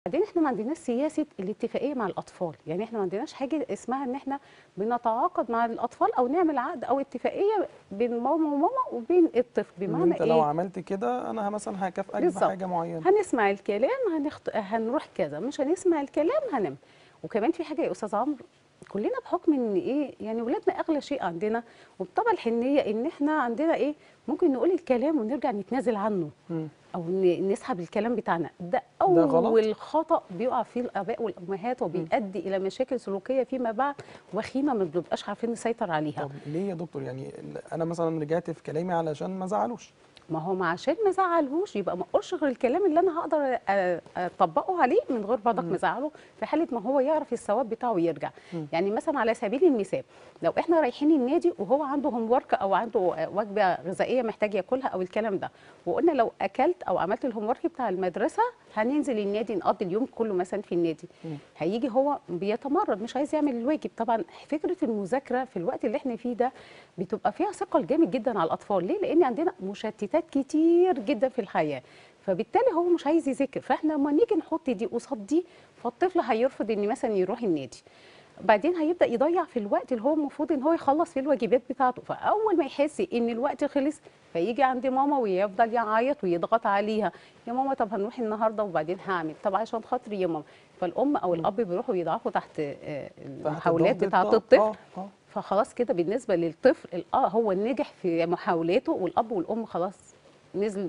بعدين احنا ما عندناش سياسه الاتفاقيه مع الاطفال، يعني احنا ما عندناش حاجه اسمها ان احنا بنتعاقد مع الاطفال او نعمل عقد او اتفاقيه بين ماما وماما وبين الطفل. ان بمعنى انت لو ايه؟ عملت كده انا مثلا هكافئك بالظبط، بحاجه معينه. هنسمع الكلام هنروح كذا، مش هنسمع الكلام هنم. وكمان في حاجه يا استاذ عمرو، كلنا بحكم ان ايه، يعني ولادنا اغلى شيء عندنا، وبطبع الحنيه ان احنا عندنا ايه، ممكن نقول الكلام ونرجع نتنازل عنه مم. او نسحب الكلام بتاعنا. ده ده غلط. اول خطأ بيقع فيه الاباء والامهات، مم. وبيؤدي الى مشاكل سلوكيه فيما بعد وخيمه ما بنبقاش عارفين نسيطر عليها. طب ليه يا دكتور؟ يعني انا مثلا رجعت في كلامي علشان ما زعلوش. ما هو ما عشان ما زعلهوش يبقى ما اقولش غير الكلام اللي انا هقدر اطبقه عليه من غير برضك مم. مزعله، في حاله ما هو يعرف الثواب بتاعه ويرجع. مم. يعني مثلا على سبيل المثال، لو احنا رايحين النادي وهو عنده هوم ورك او عنده وجبه غذائيه محتاج ياكلها او الكلام ده، وقلنا لو اكلت او عملت الهوم ورك بتاع المدرسه هننزل النادي نقضي اليوم كله مثلا في النادي، مم. هيجي هو بيتمرد مش عايز يعمل الواجب. طبعا فكره المذاكره في الوقت اللي احنا فيه ده بتبقى فيها ثقل جامد جدا على الاطفال. ليه؟ لان عندنا مشتتات كتير جدا في الحياه، فبالتالي هو مش عايز يذاكر. فاحنا لما نيجي نحط دي قصاد دي، فالطفل هيرفض ان مثلا يروح النادي، بعدين هيبدا يضيع في الوقت اللي هو المفروض ان هو يخلص فيه الواجبات بتاعته. فاول ما يحس ان الوقت خلص فيجي عند ماما ويفضل يعيط ويضغط عليها، يا ماما طب هنروح النهارده وبعدين هعمل، طب عشان خاطري يا ماما. فالام او مم. الاب بيروحوا يضعفوا تحت تحت المحاولات ضغط بتاعه الضغط. الطفل. اه. فخلاص كده بالنسبه للطفل هو نجح في محاولاته، والاب والام خلاص نزل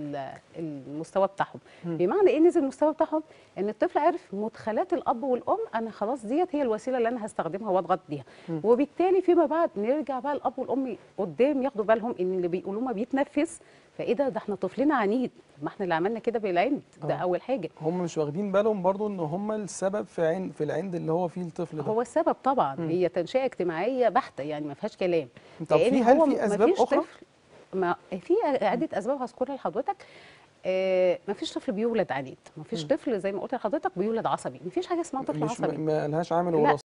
المستوى بتاعهم. مم. بمعنى ايه نزل المستوى بتاعهم؟ ان الطفل عرف مدخلات الاب والام، انا خلاص ديت هي الوسيله اللي انا هستخدمها واضغط بيها. مم. وبالتالي فيما بعد نرجع بقى الاب والام قدام ياخدوا بالهم ان اللي بيقولوه ما بيتنفذ. فايه ده احنا طفلنا عنيد، ما احنا اللي عملنا كده بالعند. ده اه. اول حاجه. هم مش واخدين بالهم برضو ان هم السبب في العند اللي هو فيه الطفل ده. هو السبب طبعا مم. هي تنشئه اجتماعيه بحته، يعني ما فيهاش كلام. طب لان هل هو في ما اسباب فيش اخرى؟ طفل، ما في عده اسباب هذكرها لحضرتك. ما فيش طفل بيولد عنيد، ما فيش مم. طفل زي ما قلت لحضرتك بيولد عصبي، ما فيش حاجه اسمها طفل مش عصبي. ما لهاش عامل لا، وراثي.